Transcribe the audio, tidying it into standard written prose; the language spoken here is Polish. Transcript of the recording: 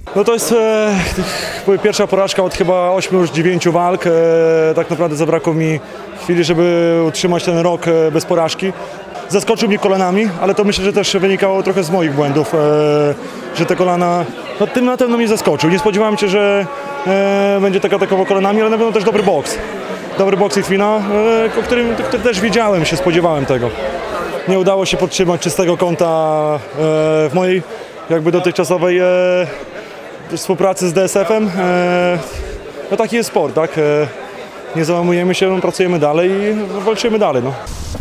No to jest pierwsza porażka od chyba 8 już 9 walk. Tak naprawdę zabrakło mi chwili, żeby utrzymać ten rok bez porażki. Zaskoczył mnie kolanami, ale to myślę, że też wynikało trochę z moich błędów, że te kolana, no tym na pewno mnie zaskoczył. Nie spodziewałem się, że będzie tak atakował kolanami, ale na pewno też dobry boks. Dobry boks Litwina, który też wiedziałem, się spodziewałem tego. Nie udało się podtrzymać czystego kąta w mojej jakby dotychczasowej współpracy z DSF-em. No taki jest sport, tak? Nie załamujemy się, pracujemy dalej i walczymy dalej. No.